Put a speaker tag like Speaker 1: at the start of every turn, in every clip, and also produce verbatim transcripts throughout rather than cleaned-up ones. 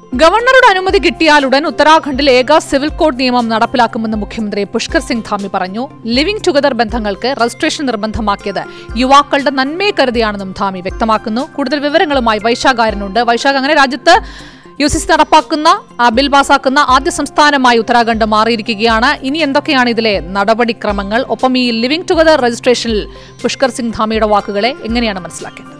Speaker 1: ഗവർണറുടെ അനുമതി കിട്ടിയാലുടൻ ഉത്തരാഖണ്ഡിൽ ഏക സിവിൽ കോഡ് നിയമം നടപ്പിലാക്കുമെന്ന് മുഖ്യമന്ത്രി പുഷ്കർ സിംഗ് ധാമി പറഞ്ഞു. ലിവിംഗ് ടുഗദർ ബന്ധങ്ങൾക്ക് രജിസ്ട്രേഷൻ നിർബന്ധമാക്കിയത് യുവാക്കളുടെ നന്മയെ കരുതിയാണെന്നും ധാമി വ്യക്തമാക്കുന്നു. കൂടുതൽ വിവരങ്ങളുമായി വൈശാഖാരനുണ്ട്. വൈശാഖ്, അങ്ങനെ രാജ്യത്ത് യു സി സി നടപ്പാക്കുന്ന ബിൽ പാസാക്കുന്ന ആദ്യ സംസ്ഥാനമായി ഉത്തരാഖണ്ഡ് മാറിയിരിക്കുകയാണ്. ഇനി എന്തൊക്കെയാണ് ഇതിലെ നടപടിക്രമങ്ങൾ? ഒപ്പം ഈ ലിവിംഗ് ടുഗദർ രജിസ്ട്രേഷനിൽ പുഷ്കർ സിംഗ് ധാമിയുടെ വാക്കുകളെ എങ്ങനെയാണ് മനസ്സിലാക്കേണ്ടത്?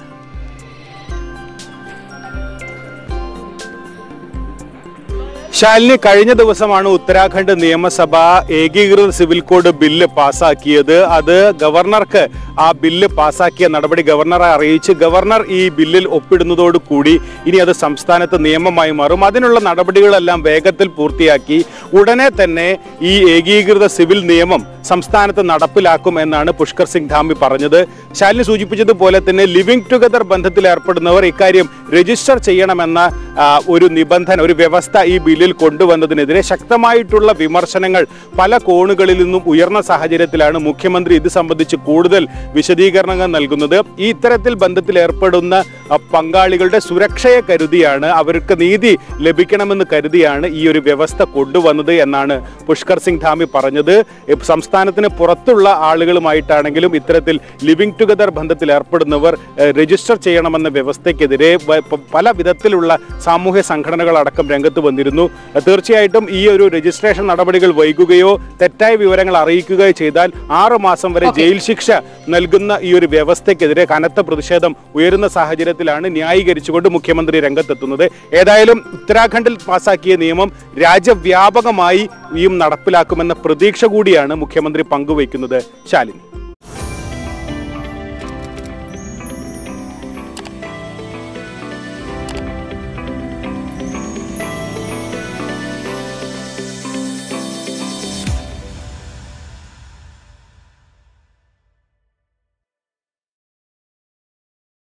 Speaker 2: ശാലിനി, കഴിഞ്ഞ ദിവസമാണ് ഉത്തരാഖണ്ഡ് നിയമസഭ ഏകീകൃത സിവിൽ കോഡ് ബില്ല് പാസാക്കിയത്. അത് ഗവർണർക്ക് ആ ബില്ല് പാസാക്കിയ നടപടി ഗവർണറെ അറിയിച്ച് ഗവർണർ ഈ ബില്ലിൽ ഒപ്പിടുന്നതോടുകൂടി ഇനി അത് സംസ്ഥാനത്ത് നിയമമായി മാറും. അതിനുള്ള നടപടികളെല്ലാം വേഗത്തിൽ പൂർത്തിയാക്കി ഉടനെ തന്നെ ഈ ഏകീകൃത സിവിൽ നിയമം സംസ്ഥാനത്ത് നടപ്പിലാക്കും എന്നാണ് പുഷ്കർ സിംഗ് ധാമി പറഞ്ഞത്. ശാലിനി സൂചിപ്പിച്ചതുപോലെ തന്നെ ലിവിംഗ് ടുഗദർ ബന്ധത്തിൽ ഏർപ്പെടുന്നവർ ഇക്കാര്യം രജിസ്റ്റർ ചെയ്യണമെന്ന ഒരു നിബന്ധന, ഒരു വ്യവസ്ഥ ഈ ബില്ലിൽ കൊണ്ടുവന്നതിനെതിരെ ശക്തമായിട്ടുള്ള വിമർശനങ്ങൾ പല കോണുകളിൽ നിന്നും ഉയർന്ന സാഹചര്യത്തിലാണ് മുഖ്യമന്ത്രി ഇത് സംബന്ധിച്ച് കൂടുതൽ വിശദീകരണങ്ങൾ നൽകുന്നത്. ഈ ഇത്തരത്തിൽ ബന്ധത്തിൽ ഏർപ്പെടുന്ന പങ്കാളികളുടെ സുരക്ഷയെ കരുതിയാണ്, അവർക്ക് നീതി ലഭിക്കണമെന്ന് കരുതിയാണ് ഈ ഒരു വ്യവസ്ഥ കൊണ്ടുവന്നത് എന്നാണ് പുഷ്കർ സിംഗ് ധാമി പറഞ്ഞത്. സംസ്ഥാനത്തിന് പുറത്തുള്ള ആളുകളുമായിട്ടാണെങ്കിലും ഇത്തരത്തിൽ ലിവിംഗ് ടുഗദർ ബന്ധത്തിൽ ഏർപ്പെടുന്നവർ രജിസ്റ്റർ ചെയ്യണമെന്ന വ്യവസ്ഥയ്ക്കെതിരെ പല വിധത്തിലുള്ള സാമൂഹ്യ സംഘടനകൾ അടക്കം രംഗത്ത് വന്നിരുന്നു. തീർച്ചയായിട്ടും ഈ ഒരു രജിസ്ട്രേഷൻ നടപടികൾ വൈകുകയോ തെറ്റായ വിവരങ്ങൾ അറിയിക്കുകയോ ചെയ്താൽ ആറു മാസം വരെ ജയിൽ ശിക്ഷ നൽകുന്ന ഈ ഒരു വ്യവസ്ഥയ്ക്കെതിരെ കനത്ത പ്രതിഷേധം ഉയരുന്ന സാഹചര്യത്തിലാണ് ന്യായീകരിച്ചുകൊണ്ട് മുഖ്യമന്ത്രി രംഗത്തെത്തുന്നത്. ഏതായാലും ഉത്തരാഖണ്ഡിൽ പാസാക്കിയ നിയമം രാജ്യവ്യാപകമായി നടപ്പിലാക്കുമെന്ന പ്രതീക്ഷ കൂടിയാണ് മുഖ്യമന്ത്രി പങ്കുവയ്ക്കുന്നത്. ശാലിനി.